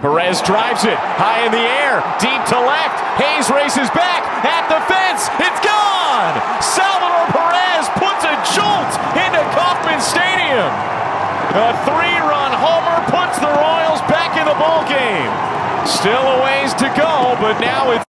Perez drives it high in the air, deep to left. Hayes races back at the fence. It's gone! Salvador Perez puts a jolt into Kauffman Stadium. A 3-run homer puts the Royals back in the ball game. Still a ways to go, but now it's